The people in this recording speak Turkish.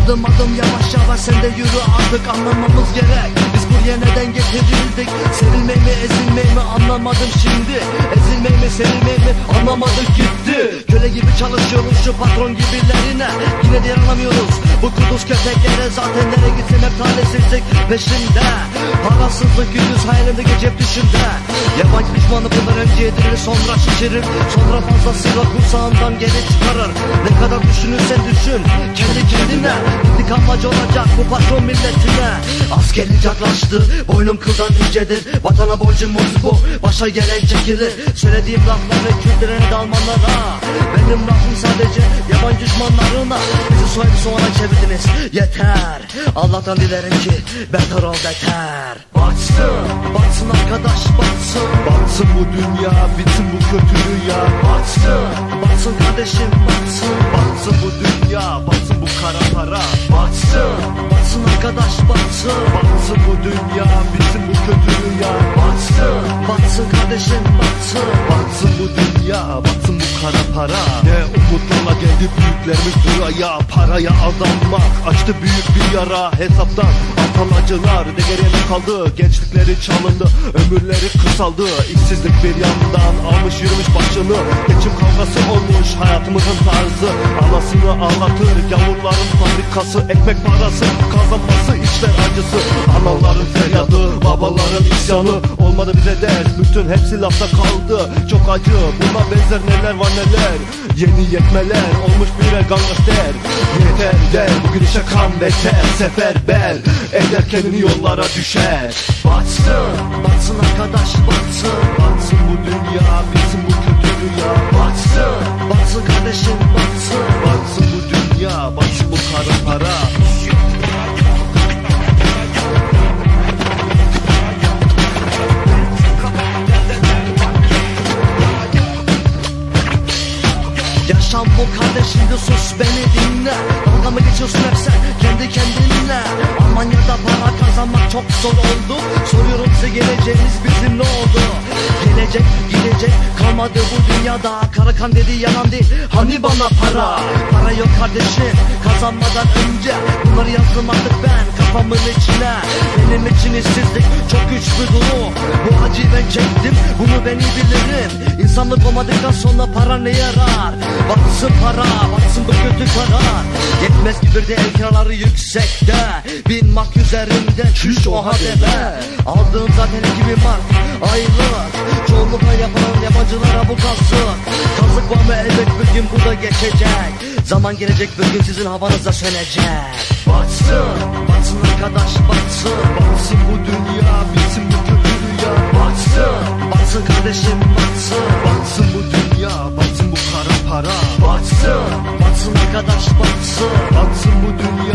Adım adım yavaş yavaş sen de yürü artık, anlamamız gerek. Biz buraya neden getirildik? Sevilmeyi mi ezilmeyi mi anlamadım şimdi. Ezilmeyi mi sevilmeyi mi anlamadık gitti. Köle gibi çalışıyoruz şu patron gibilerine, yine de yaranamıyoruz bu kuduz köpeklere. Zaten nereye gitsin hep talihsizlik peşinde. Parasızlık gündüz hayalimde gece hep düşümde. Yabancı pişmanı bundan önce yedirir sonra şişirir. Sonra fazlasıyla kursağından geri çıkarır. Ne kadar düşünürsen düşün kendi kendine. İntikam amacı olacak bu patron milletine. Askerlik yaklaştı, boynum kıldan incedir. Vatana borcumuz bu, başa gelen çekilir. Söylediğim lafları kültürene dalmanlara. Benim lafım sadece yabancı düşmanlarına. Bizi soyup soğana çevirdiniz, yeter. Allah'tan dilerim ki beter ol beter. Batsın, batsın arkadaş batsın. Batsın bu dünya, bitsin bu kötü rüya. Batsın, batsın kardeşim batsın. Batsın bu dünya, batsın bu kara para. Batsın, batsın arkadaş batsın. Batsın bu dünya, bitsin bu kötü rüya. Batsın, batsın kardeşim batsın. Batsın bu dünya, batsın bu kara para. Ne umutlarla geldi büyüklerimiz buraya. Paraya aldanmak açtı büyük bir yara. Hesaptan atan acılar de geriye ne kaldı? Gençlikleri çalındı, ömürleri kısaldı. İşsizlik bir yandan almış yürümüş başını. Geçim kavgası olmuş hayatımızın tarzı. Anasını ağlatır gavurların fabrikası. Ekmek parası kazanması işler acısı. Anaların feryadı, babaların isyanı. Olmadı bize ders, bütün hepsi lafta kaldı. Çok acı, buna benzer neler var neler. Yeni yetmeler olmuş bire gangster. Yeter der, bugün işe kan beter. Seferber eder kendini yollara düşer. Batsın, batsın arkadaş batsın. Batsın bu dünya, bitsin bu kötü rüya. Batsın, batsın kardeşim batsın. Batsın bu dünya, batsın bu kara para. Yaşam bu kardeşim de sus beni dinle. Dalga mı geçiyorsun hep sen kendi kendinle. Almanya'da para kazanmak çok zor oldu. Soruyorum size geleceğiniz bizim ne oldu? Gelecek gidecek kalmadı bu dünyada. Karakan dedi yalan değil, hani bana para. Para yok kardeşim kazanmadan önce. Bunları yazdım artık ben kafamın içine. Benim için işsizlik çok güç bir durum. Bu acıyı ben çektim, bunu ben iyi bilirim. İnsanlık olmadıktan sonra para ne yarar? Batsın para, batsın bu kötü karar. Yetmez ki bir de el kiraları yüksekte. 1000 mark üzerinde çüş oha deme. Aldığım zaten 2000 mark aylık. Çoğunlukla yapılan yabancılara bu kalsın. Kazık var mı elbet bir gün bu da geçecek. Zaman gelecek bir gün sizin havanıza sönecek. Batsın, batsın arkadaş batsın. Batsın bu dünya, bitsin bu kötü rüya. Batsın, batsın kardeşim batsın. Batsın bu dünya, batsın bu kara para. Batsın, batsın arkadaş batsın. Batsın bu dünya.